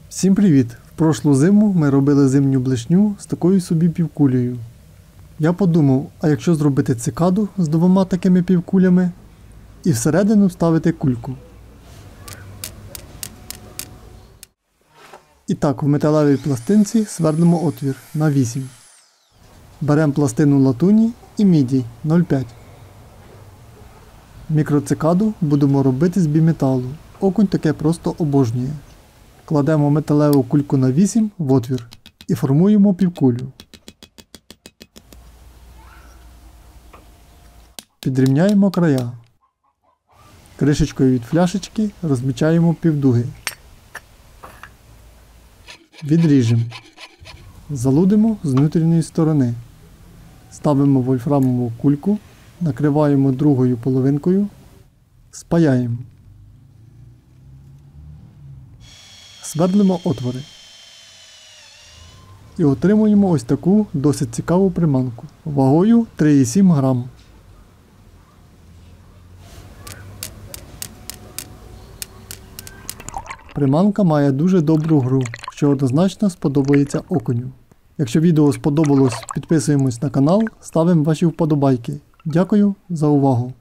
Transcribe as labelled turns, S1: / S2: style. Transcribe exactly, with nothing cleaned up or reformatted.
S1: Всім привіт! В прошлу зиму ми робили зимню блешню з такою собі півкулею. Я подумав, а якщо зробити цикаду з двома такими півкулями і всередину вставити кульку. І так, в металевій пластинці свердлимо отвір на вісім. Беремо пластину латуні і міді нуль п'ять. Мікроцикаду будемо робити з біметалу. Окунь таке просто обожнює. Кладемо металеву кульку на вісім в отвір і формуємо півкулю. Підрівняємо края. Кришечкою від фляшечки розмічаємо півдуги. Відріжемо. Залудимо з внутрішньої сторони. Ставимо вольфрамову кульку, накриваємо другою половинкою, спаяємо. Свердлимо отвори. І отримуємо ось таку досить цікаву приманку вагою три і сім грам. Приманка має дуже добру гру, що однозначно сподобається окуню. Якщо відео сподобалось, підписуємось на канал, ставимо ваші вподобайки. Дякую за увагу!